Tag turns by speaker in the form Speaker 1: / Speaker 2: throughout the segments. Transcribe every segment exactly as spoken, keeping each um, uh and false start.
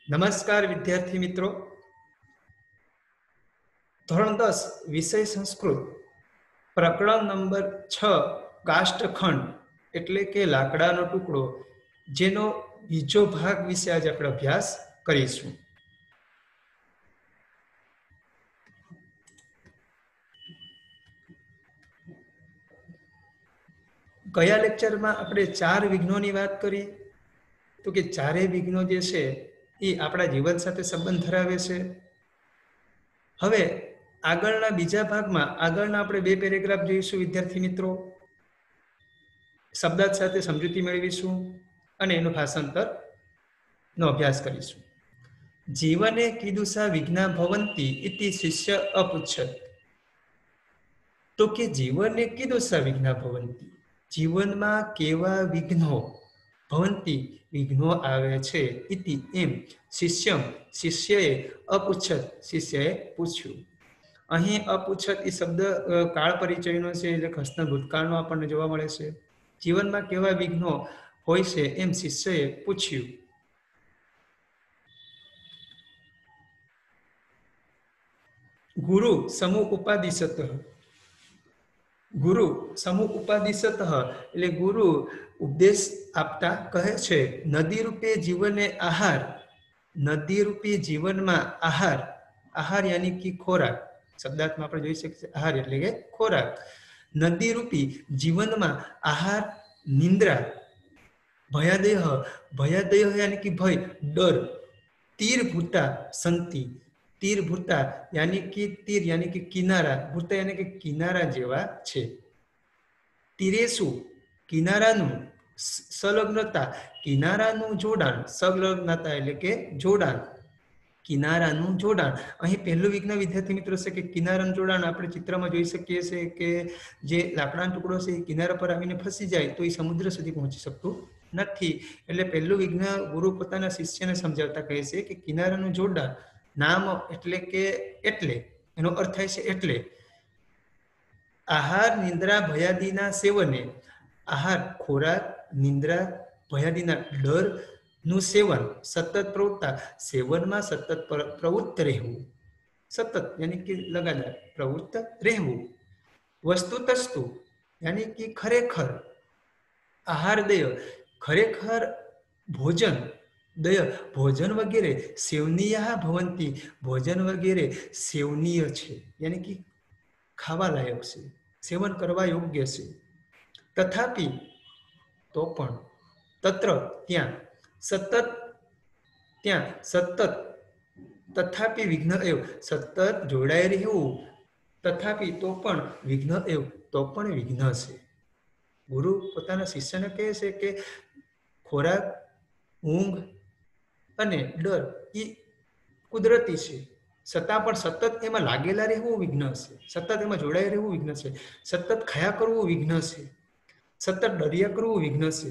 Speaker 1: નમસ્કાર વિદ્યાર્થી મિત્રો, ધોરણ દસ વિષય સંસ્કૃત પ્રકરણ નંબર છ કાષ્ઠખંડ એટલે કે લાકડાનો ટુકડો, જેનો બીજો ભાગ વિશે આજે આપણે અભ્યાસ કરીશું. ગયા લેક્ચરમાં આપણે ચાર વિઘ્નોની વાત કરી, તો કે ચારેય વિઘ્નો જે છે એ આપણા જીવન સાથે સંબંધ ધરાવે છે. હવે આગળના બીજા ભાગમાં આગળના આપણે બે પેરેગ્રાફ જોઈશું વિદ્યાર્થી મિત્રો, શબ્દાર્થ સાથે સમજૂતી મેળવીશું અને એનું ભાષાંતર નો અભ્યાસ કરીશું. જીવને કીદુષા વિઘ્ના ભવંતી ઇતિ શિષ્ય અપૃચ્છત. તો કે જીવને કીદુષા વિઘ્ના ભવંતી, જીવનમાં કેવા વિઘ્નો ભવંતી વિઘ્નો આવે છે, ઇતિ એમ શિષ્યમ શિષ્યએ અપૃચ્છત શિષ્યએ પૂછ્યું. અહીં અપૃચ્છત એ શબ્દ કાળ પરિચયનો છે, એટલે ખસના ભૂતકાળનો આપણને જોવા મળે છે. જીવનમાં કેવા વિઘ્નો હોય છે એમ શિષ્યએ પૂછ્યું. ગુરુ સમૂહ ઉપાદિશત, ગુરુ સમૂહ ઉપાદિશત એટલે ગુરુ ઉપદેશ આપતા કહે છે, નદી રૂપે જીવને આહાર, નદી રૂપી જીવનમાં આહાર, આહાર યાની કે ખોરાક, શબ્દાર્થમાં આપણે જોઈ શકીએ આહાર એટલે કે ખોરાક. નદી રૂપી જીવનમાં આહાર, નિંદ્રા, ભયાદેહ, ભયાદેહ યાની કે ભય, ડર, તીર ભૂતા સંતિ, તીર ભૂતા યાની કે તીર યાની કે કિનારા, ભૂતા યાની કે કિનારા જેવા છે. તીરેસુ કિનારાનું, સંલગ્નતા કિનારાનું જોડાણ, સંલગ્નતા એટલે કે જોડાણ, કિનારાનું જોડાણ. અહીં પહેલું વિઘ્ન વિદ્યાર્થી મિત્રો છે કે કિનારાનું જોડાણ. આપણે ચિત્રમાં જોઈ શકીએ છીએ કે જે લાકડાનો ટુકડો છે એ કિનારા પર આવીને ફસી જાય તો એ સમુદ્ર સુધી પહોંચી શકતું નથી. એટલે પહેલું વિઘ્ન ગુરુ પોતાના શિષ્યને સમજાવતા કહે છે કે કિનારાનું જોડાણ, નામ એટલે કે એટલે, એનો અર્થ થાય છે એટલે. આહાર, નિંદ્રા, ભયાદિના સેવને, આહાર ખોરાક, નિંદ્રા, ભયાદિના ડર નું સેવન, સતત પ્રવૃત્તા સેવનમાં સતત પ્રવૃત્ત રહેવું, સતત યાની કે લગાતાર પ્રવૃત્ત રહેવું. વસ્તુ તસ્તુ યાની કે ખરેખર, આહાર દેય ખરેખર ભોજન, દય ભોજન વગેરે, સેવનીય ભવંતી ભોજન વગેરે સેવનીય છે, યાની કે ખાવા લાયક છે, સેવન કરવા યોગ્ય છે. તથાપિ તો પણ, તત્ર ત્યાં, સતત ત્યાં, સતત તથાપિ વિઘ્ન એવ સતત જોડાઈ રહેવું, તથાપિ તો પણ વિઘ્ન એવ તો પણ વિઘ્ન છે. ગુરુ પોતાના શિષ્યને કહે છે કે ખોરાક, ઊંઘ અને ડર એ કુદરતી છે, છતાં પણ સતત એમાં લાગેલા રહેવું વિઘ્ન છે, સતત એમાં જોડાઈ રહેવું વિઘ્ન છે, સતત ખાયા કરવું વિઘ્ન છે, સતત ડરિયા કરવું વિઘ્ન છે,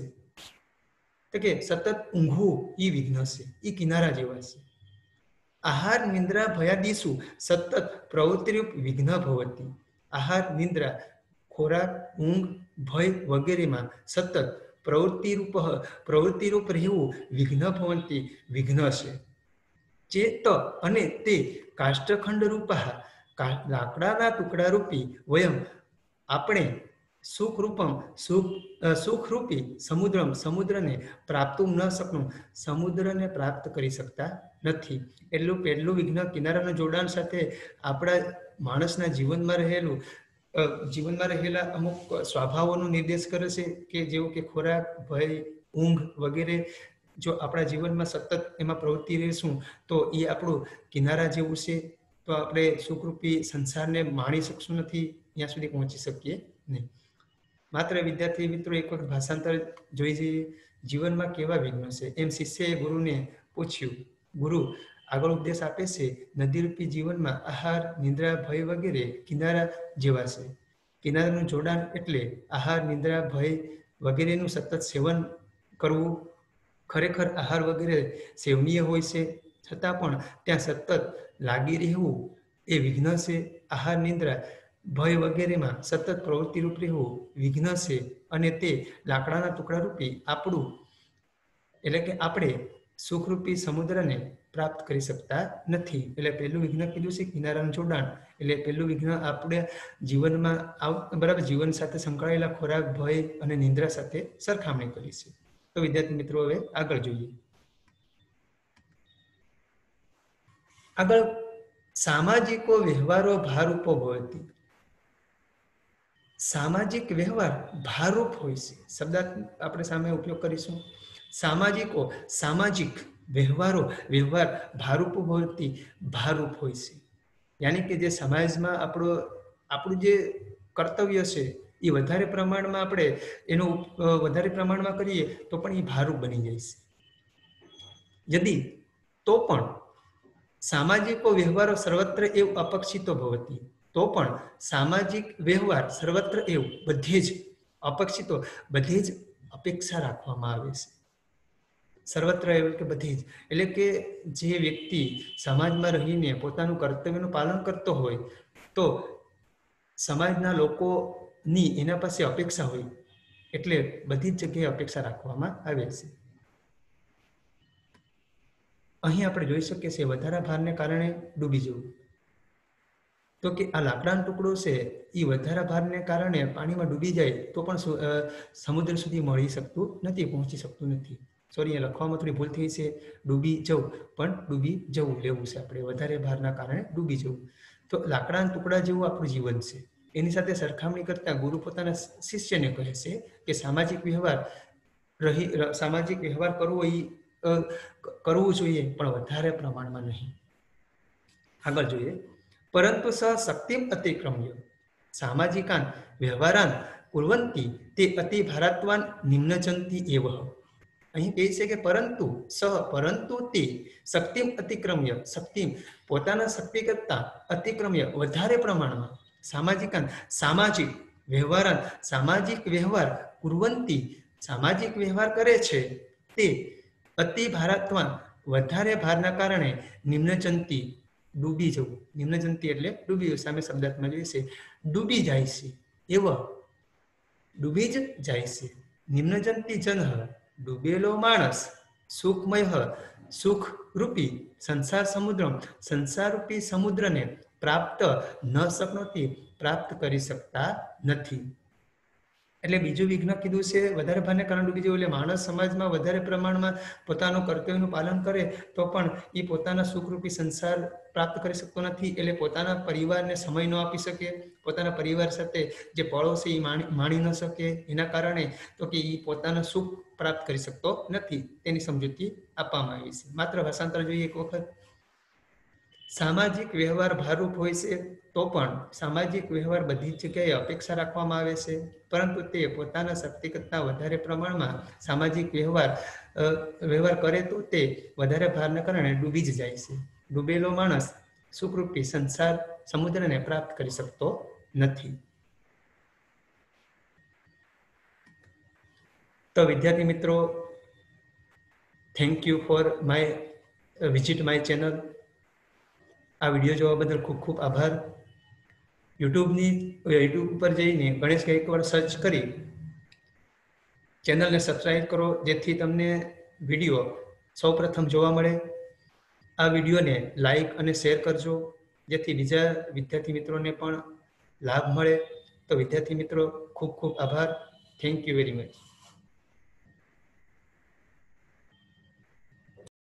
Speaker 1: તો કે સતત ઊંઘવું એ વિઘ્ન છે, એ કિનારા જેવા છે. આહાર, નિંદ્રા, ભયાદિસુ સતત પ્રવૃત્તિરૂપ વિઘ્ન ભવતી, આહાર, નિંદ્રા, ખોરાક, ઊંઘ, ભય વગેરેમાં સતત પ્રવૃત્તિરૂપ પ્રવૃત્તિરૂપ રહેવું વિઘ્ન ભવંતી વિઘ્ન છે. ચેત અને તે કાષ્ઠખંડ રૂપા લાકડાના ટુકડા રૂપી વયમ આપણે સુખ રૂપમ સુખ સુખરૂપી સમુદ્રમ સમુદ્રને પ્રાપ્તું ન શકનું સમુદ્રને પ્રાપ્ત કરી શકતા નથી. એટલું પહેલું વિઘ્ન કિનારાના જોડાણ સાથે આપણા માણસના જીવનમાં રહેલું જીવનમાં રહેલા અમુક સ્વભાવોનો નિર્દેશ કરે છે, કે જેવું કે ખોરાક, ભય, ઊંઘ વગેરે જો આપણા જીવનમાં સતત એમાં પ્રવૃત્તિ રહેશું તો એ આપણું કિનારા જેવું છે, તો આપણે સુખરૂપી સંસારને માણી શકશું નથી, ત્યાં સુધી પહોંચી શકીએ નહીં. માત્ર વિદ્યાર્થી મિત્રો એક વખત ભાષાંતર જોઈ જઈએ. જીવનમાં કેવા વિઘ્નો છે એમ શિષ્યએ ગુરુને પૂછ્યું. ગુરુ આગળ ઉપદેશ આપે છે, નદીરૂપી જીવનમાં આહાર, નિંદ્રા, ભય વગેરે કિનારા જેવા છે. કિનારાનું જોડાણ એટલે આહાર, નિંદ્રા, ભય વગેરેનું સતત સેવન કરવું. ખરેખર આહાર વગેરે સેવનીય હોય છે, છતાં પણ ત્યાં સતત લાગી રહેવું એ વિઘ્ન છે. આહાર, નિંદ્રા, ભય વગેરેમાં સતત પ્રવૃત્તિરૂપ રહેવું વિઘ્ન છે, અને તે લાકડાના ટુકડા રૂપી આપણું એટલે કે આપણે સુખરૂપી સમુદ્રને પ્રાપ્ત કરી શકતા નથી. એટલે પહેલું વિઘ્ન કીધું છે કિનારાનું જોડાણ. એટલે પહેલું વિઘ્ન આપણે જીવનમાં બરાબર જીવન સાથે સંકળાયેલા ખોરાક, ભય અને નિંદ્રા સાથે સરખામણી કરી છે. તો વિદ્યાર્થી મિત્રો હવે આગળ જોઈએ. આગળ સામાજિકો વ્યવહારો ભારરૂપો ભવતી. સામાજિક વ્યવહાર ભારરૂપ હોય છે. શબ્દ આપણે સામે ઉપયોગ કરીશું. સામાજિકો સામાજિક વ્યવહારો વ્યવહાર ભારરૂપો ભવતી ભારરૂપ હોય છે. યાની કે જે સમાજમાં આપણો આપણું જે કર્તવ્ય છે એ વધારે પ્રમાણમાં આપણે એનો વધારે પ્રમાણમાં કરીએ તો પણ એ ભારરૂપ બની જાય છે. યદી તો પણ સામાજિકો વ્યવહારો સર્વત્ર એવ અપક્ષિતો ભવતી. તો પણ સામાજિક વ્યવહાર સર્વત્ર એવું બધે જ અપક્ષિતો બધે જ અપેક્ષા રાખવામાં આવે છે. સર્વત્ર એવું કે બધી જ એટલે કે જે વ્યક્તિ સમાજમાં રહીને પોતાનું કર્તવ્યનું પાલન કરતો હોય તો સમાજના લોકોની એના પાસે અપેક્ષા હોય એટલે બધી જ જગ્યાએ અપેક્ષા રાખવામાં આવે છે. અહીં આપણે જોઈ શકીએ છીએ વધારા ભારને કારણે ડૂબી જવું. તો કે આ લાકડાનો ટુકડો છે એ વધારા ભારને કારણે પાણીમાં ડૂબી જાય તો પણ સમુદ્ર સુધી મળી શકતું નથી, પહોંચી શકતું નથી. સોરી, અહીંયા લખવામાં થોડી ભૂલ થઈ છે. ડૂબી જવું પણ ડૂબી જવું લેવું છે આપણે. વધારે ભારના કારણે ડૂબી જવું. તો લાકડાના ટુકડા જેવું આપણું જીવન છે. એની સાથે સરખામણી કરતા ગુરુ પોતાના શિષ્યને કહે છે કે સામાજિક વ્યવહાર રહી સામાજિક વ્યવહાર કરવો એ કરવું જોઈએ પણ વધારે પ્રમાણમાં નહીં. આગળ જોઈએ. પરંતુ સ શક્તિમ અતિક્રમ્ય સામાજિકાન વ્યવહારાન કુર્વંતી તે અતિ ભારતવાન નિમ્નજંતી એવ. અહીં કહે છે કે પરંતુ સહ પરંતુ તે શક્તિમ અતિક્રમ્ય શક્તિમ પોતાના શક્તિ કરતા અતિક્રમ્ય વધારે પ્રમાણમાં સામાજિકાન સામાજિક વ્યવહારાન સામાજિક વ્યવહાર કુર્વંતી સામાજિક વ્યવહાર કરે છે તે અતિ ભારતવાન વધારે ભારના કારણે નિમ્નજંતી ડૂબી જવું. નિમ્નજંતી એટલે ડૂબી જવું. સામે શબ્દાર્થમાં જોઈએ છે ડૂબી જાય છે એવા ડૂબી જ જાય છે. નિમ્નજંતી જન ડૂબેલો માણસ સુખમય સુખરૂપી સંસાર સમુદ્ર સંસારરૂપી સમુદ્રને પ્રાપ્ત ન શકનોતી પ્રાપ્ત કરી શકતા નથી. એટલે બીજું વિઘ્ન કીધું છે વધારે ભારને કારણે ડૂબી જવું. એટલે માણસ સમાજમાં વધારે પ્રમાણમાં પોતાનું કર્તવ્યનું પાલન કરે તો પણ એ પોતાના સુખરૂપી સંસાર પ્રાપ્ત કરી શકતો નથી. એટલે પોતાના પરિવારને સમય ન આપી શકે, પોતાના પરિવાર સાથે જે પળો છે એ માણી માણી ન શકે. એના કારણે તો કે એ પોતાનું સુખ પ્રાપ્ત કરી શકતો નથી. તેની સમજૂતી આપવામાં આવી છે. માત્ર ભાષાંતર જોઈએ એક વખત. સામાજિક વ્યવહાર ભારરૂપ હોય છે તો પણ સામાજિક વ્યવહાર બધી જ જગ્યાએ અપેક્ષા રાખવામાં આવે છે પરંતુ તે પોતાના શક્તિ કરતાં વધારે પ્રમાણમાં સામાજિક વ્યવહાર વ્યવહાર કરે તો તે વધારે ભારના કારણે ડૂબી જ જાય છે. ડૂબેલો માણસ સુખરૂપી સંસાર સમુદ્રને પ્રાપ્ત કરી શકતો નથી. તો વિદ્યાર્થી મિત્રો, thank you for my visit my channel. આ વિડીયો જોવા બદલ ખૂબ ખૂબ આભાર. યુટ્યુબની યુટ્યુબ ઉપર જઈને ગણેશ ગાયકવાડ સર્ચ કરી ચેનલને સબસ્ક્રાઈબ કરો જેથી તમને વિડીયો સૌપ્રથમ જોવા મળે. આ વિડીયોને લાઈક અને શેર કરજો જેથી બીજા વિદ્યાર્થી મિત્રોને પણ લાભ મળે. તો વિદ્યાર્થી મિત્રો ખૂબ ખૂબ આભાર. Thank you very much.